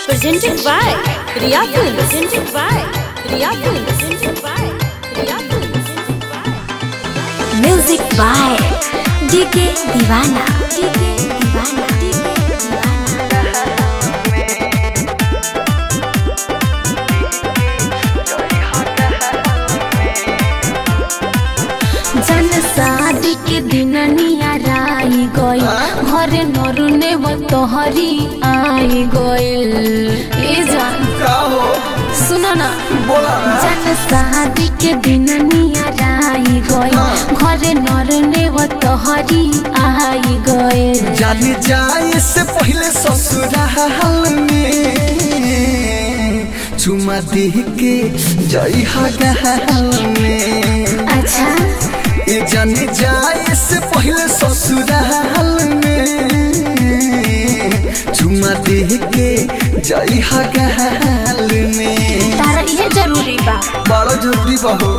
Presented by Riya Film. Presented by Riya Film. Presented by Riya Film. Music by DK Divana. DK Divana. DK जन शादी के दिन नियाराई गई घरे नरुने वो तोहरी आई गइल ए जान सुनो ना जन शादी के दिन नियाराई गई घरे नरुने वो तोहरी आई गइल जाने जाए से पहले ससुराल में चुमा दे के जई हगाल में। अच्छा ये जाने जाए से पहले ससुराल में चुमा दे के जई हगाल में। तारा ये जरूरी बा बड़ा जरूरी बहो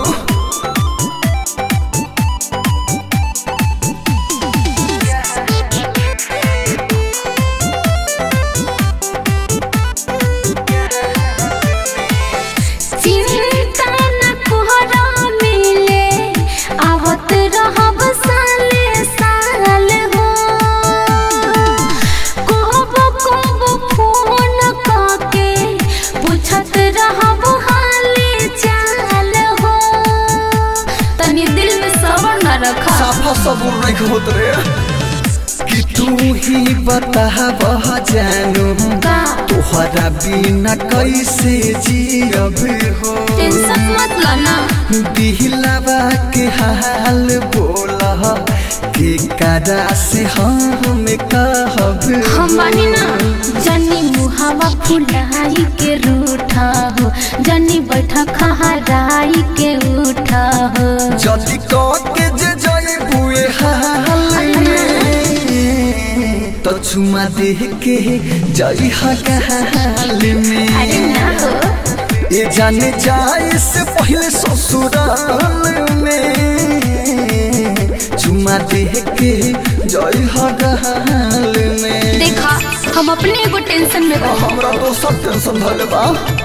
सबूर नहीं होत रे कि तू ही बता बह जानू तोहरा बिना कैसे जियब हो। टेंशन मत लेना दिलवा के हाल बोला के कदा से हम कहब हम बानी ना जनी मुहावा फुलाई के रूठा हो जनी बैठा खहराई के उठा हो जदी को के जे जई बुए हाल में तो चुमा दे के जई हगाल में। अरे ना हो ये जाने जाए से पहले ससुराल में चुमा दे के जई हगाल में। देखा हम अपने एगो टेंशन में बा हमरा तो सब टेंशन भले बा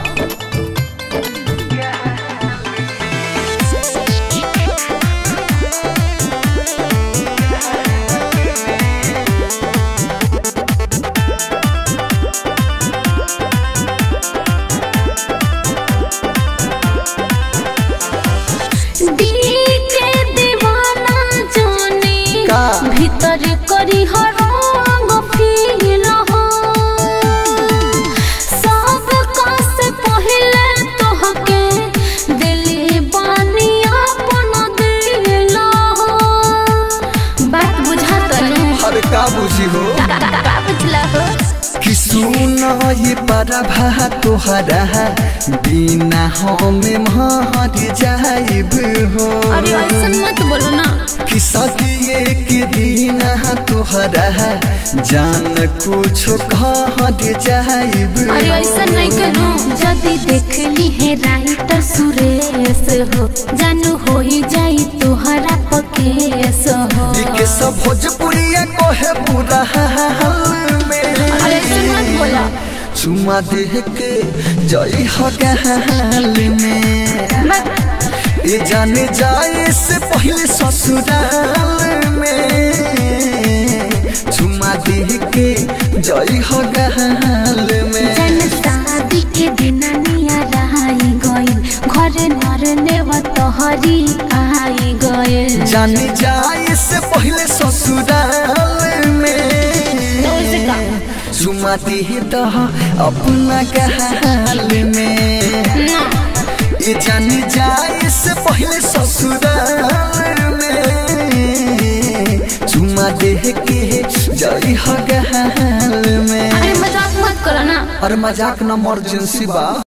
भीतर करी हरंग फील हो सब से पहले तोहके दिली बानी अपन दिल हो। बात बुझा तनु हर का बुझी हो का बुझला हो कि सुना ये परभा तोहरा बिना हमें मर जाइब हो। अरे ऐसा मत बोलो ना कि सदिए के दिन तोहरा जान कुछ कह जाइब। अरे ऐसा नहीं करो जदी देख ली है राइटर सुरेश हो जानू हो ही जाई तोहरा पकेस हो के सब भोजपुरिया को है पूरा हाल में। अरे ऐसा मत बोला चुमा दे के जई हगाल में। ये जाने जाए से पहले ससुराल में चुमा दे के जई हगाल में। जन शादी के दिन नियाराई गइल घरे नरने व तोहरी आई गइल जाने जाए से पहले ससुराल में चुमा दे तो अपना गहाल में। ये जाने जाए से पहले ससुराल में चुमा दे के जई हगाल में। अरे मजाक मत करो ना और मजाक न इमरजेंसी बा।